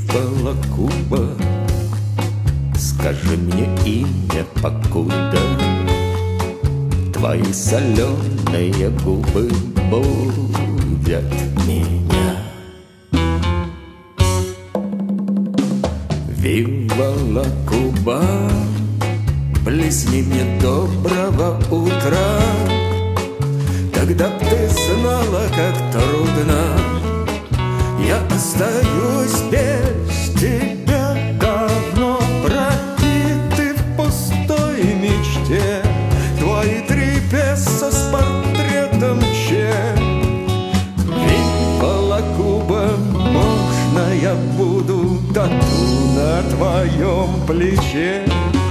Волокуба, скажи мне имя, покуда твои соленые губы будят меня. Волокуба, плесни мне доброго утра, когда б ты знала, как трудно я остаюсь без тебя. Давно пропиты в пустой мечте твои 3 песо с портретом Че. Волокуба, можно я буду тату на твоем плече?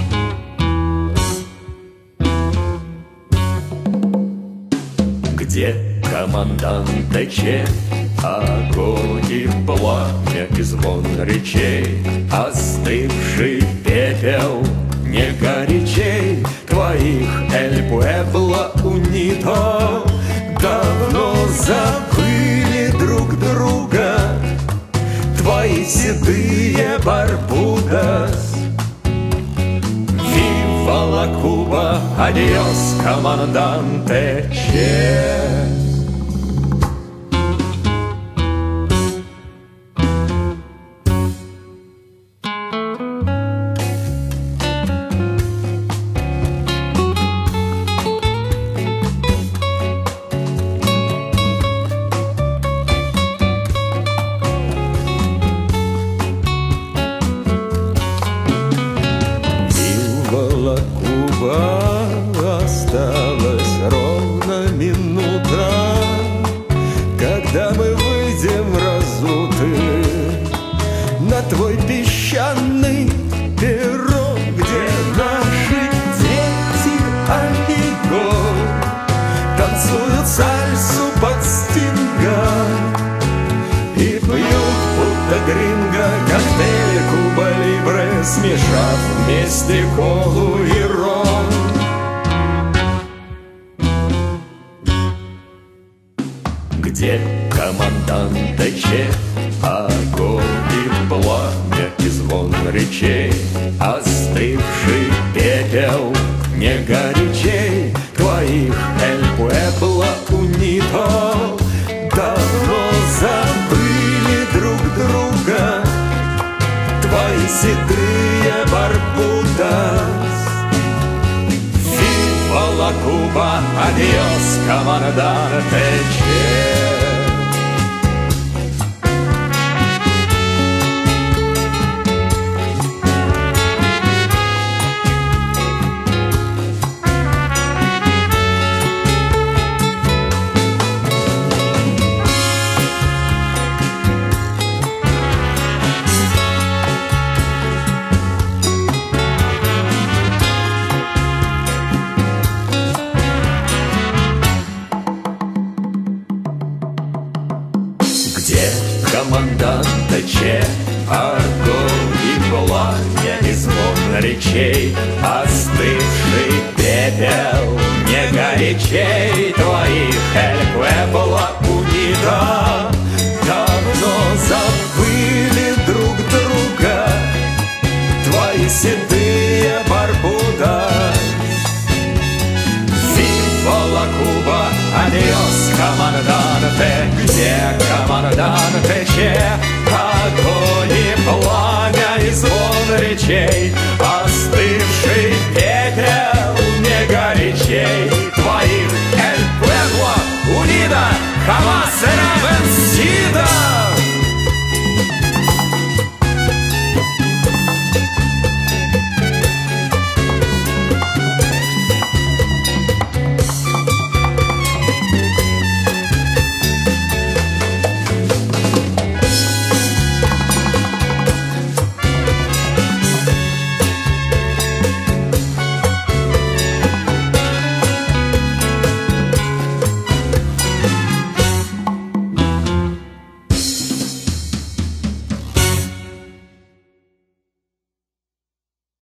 Где командант Че? Огонь и пламя и звон речей, остывший пепел не горячей твоих Эль Пуэбло Унидо. Давно забыли друг друга твои седые Барбудос. Вива ла Куба, адиос, команданте Че. Куба, осталась ровно минута, когда мы выйдем разуты на твой песчаный перрон, где наши дети амиго танцуют сальсу под Стинга и пьют будто гринго коктейли Куба Либре, смешав вместе колу и ром. Где командант Че? Огонь и пламя и звон речей, остывший пепел не горячей твоих Эль Пуэбло Унидо. Давно забыли друг друга твои седые Барбудос. Вива ла Куба, адиос, команданте Че. Где командант Че? Огонь и пламя и звон речей, остывший пепел не горячей твоих Эль Пуэбло Унидо. Давно забыли друг друга твои седые Барбудос. Вива ла Куба, адиос, команданте. Где команданте Че? Огонь и пламя и звон речей, остывший пепел не горячей твоих Эль Пуэбло Унидо.